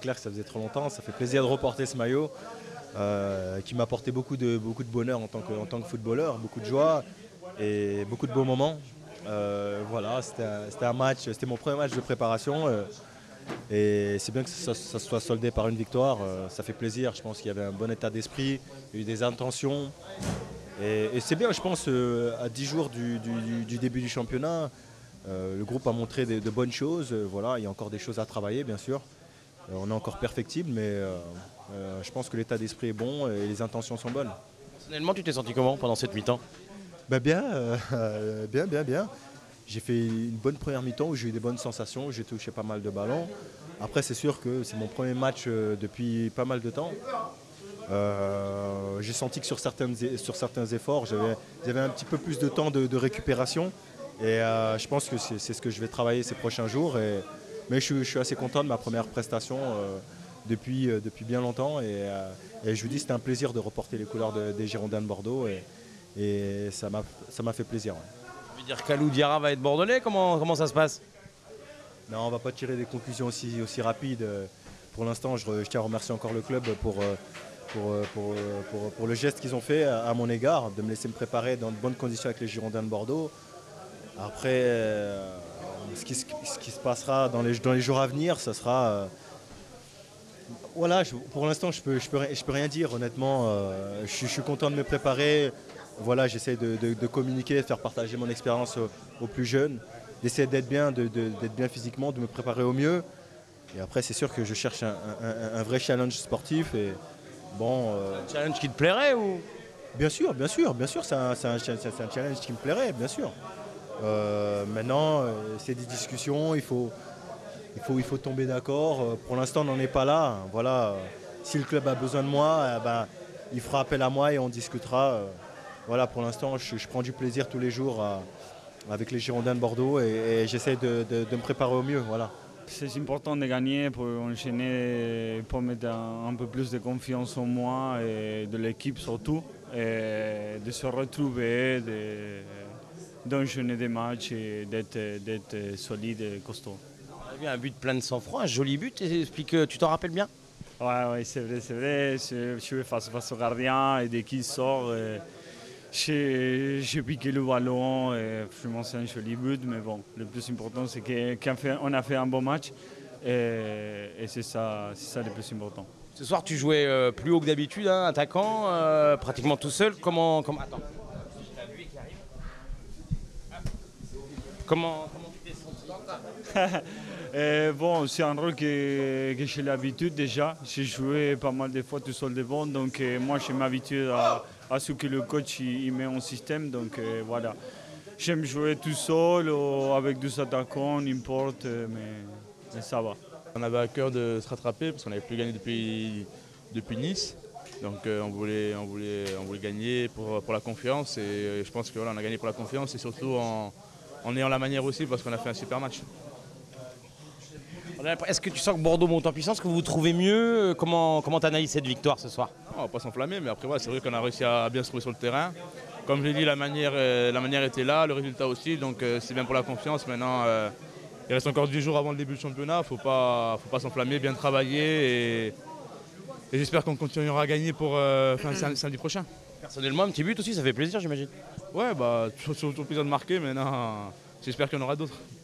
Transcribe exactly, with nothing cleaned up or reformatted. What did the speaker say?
clair que ça faisait trop longtemps. Ça fait plaisir de reporter ce maillot euh, qui m'a apporté beaucoup de, beaucoup de bonheur en tant, que, en tant que footballeur, beaucoup de joie et beaucoup de beaux moments. Euh, voilà, c'était un, un match, c'était mon premier match de préparation. Euh, et c'est bien que ça, ça soit soldé par une victoire. Euh, ça fait plaisir. Je pense qu'il y avait un bon état d'esprit, il y a eu des intentions. Et, et c'est bien, je pense, euh, à dix jours du, du, du début du championnat. Euh, le groupe a montré de, de bonnes choses, euh, voilà, il y a encore des choses à travailler bien sûr, euh, on est encore perfectible mais euh, euh, je pense que l'état d'esprit est bon et les intentions sont bonnes. Personnellement, tu t'es senti comment pendant cette mi-temps? Ben bien, euh, bien, bien, bien. J'ai fait une bonne première mi-temps où j'ai eu des bonnes sensations, où j'ai touché pas mal de ballons. Après c'est sûr que c'est mon premier match euh, depuis pas mal de temps. Euh, j'ai senti que sur, certaines, sur certains efforts, j'avais un petit peu plus de temps de, de récupération. Et euh, je pense que c'est ce que je vais travailler ces prochains jours. Et, mais je, je suis assez content de ma première prestation euh, depuis, euh, depuis bien longtemps. Et, euh, et je vous dis, c'était un plaisir de reporter les couleurs de, des Girondins de Bordeaux. Et, et ça m'a fait plaisir. Ouais. Ça veut dire qu'Alou Diarra va être bordelais? Comment, comment ça se passe? Non, on ne va pas tirer des conclusions aussi, aussi rapides. Pour l'instant, je, je tiens à remercier encore le club pour, pour, pour, pour, pour le geste qu'ils ont fait à, à mon égard, de me laisser me préparer dans de bonnes conditions avec les Girondins de Bordeaux. Après, euh, ce, qui, ce qui se passera dans les, dans les jours à venir, ça sera... Euh, voilà, je, pour l'instant, je ne peux, je peux, je peux rien dire, honnêtement. Euh, je, je suis content de me préparer. Voilà, j'essaie de, de, de communiquer, de faire partager mon expérience aux, aux plus jeunes, d'essayer d'être bien, de, de, d'être bien physiquement, de me préparer au mieux. Et après, c'est sûr que je cherche un, un, un vrai challenge sportif. Et, bon, euh, un challenge qui te plairait ou? Bien sûr, bien sûr, bien sûr, c'est un, un, un challenge qui me plairait, bien sûr. Euh, maintenant, euh, c'est des discussions, il faut, il faut, il faut tomber d'accord. Euh, pour l'instant, on n'en est pas là. Voilà, euh, si le club a besoin de moi, euh, ben, il fera appel à moi et on discutera. Euh, voilà, pour l'instant, je, je prends du plaisir tous les jours à, avec les Girondins de Bordeaux et, et j'essaie de, de, de me préparer au mieux. Voilà. C'est important de gagner pour enchaîner, pour mettre un, un peu plus de confiance en moi et de l'équipe surtout, et de se retrouver, d'enchaîner des matchs et d'être solide et costaud. On a vu un but plein de sang-froid, un joli but, explique, tu t'en rappelles bien? Ouais, ouais, c'est vrai, c'est vrai. Je suis face à face au gardien et dès qu'il sort, j'ai piqué le ballon. Et vraiment, c'est un joli but, mais bon, le plus important, c'est qu'on a fait un bon match et, et c'est ça, ça le plus important. Ce soir, tu jouais euh, plus haut que d'habitude, hein, attaquant, euh, pratiquement tout seul. Comment, comment... Attends, j'ai la buée qui arrive. Comment, comment tu t'es senti? Et bon, c'est un rôle que, que j'ai l'habitude déjà. J'ai joué pas mal de fois tout seul devant, donc euh, moi je m'habitue à, à ce que le coach il, il met en système. Donc euh, voilà, j'aime jouer tout seul ou avec deux attaquants, n'importe, mais, mais ça va. On avait à cœur de se rattraper parce qu'on n'avait plus gagné depuis, depuis Nice. Donc euh, on, voulait, on, voulait, on voulait gagner pour, pour la confiance et euh, je pense qu'on voilà, a gagné pour la confiance et surtout en, en ayant la manière aussi parce qu'on a fait un super match. Est-ce que tu sens que Bordeaux monte en puissance, que vous vous trouvez mieux? Comment tu analyses cette victoire ce soir? On ne va pas s'enflammer, mais après ouais, c'est vrai qu'on a réussi à bien se trouver sur le terrain. Comme je l'ai dit, la manière, euh, la manière était là, le résultat aussi, donc euh, c'est bien pour la confiance. Maintenant, euh, il reste encore dix jours avant le début du championnat, il ne faut pas, faut pas s'enflammer, bien travailler et, et j'espère qu'on continuera à gagner pour euh, fin, samedi prochain. Personnellement, un petit but aussi, ça fait plaisir j'imagine. Ouais, bah, toujours plaisir de marquer, mais non, j'espère qu'il y en aura d'autres.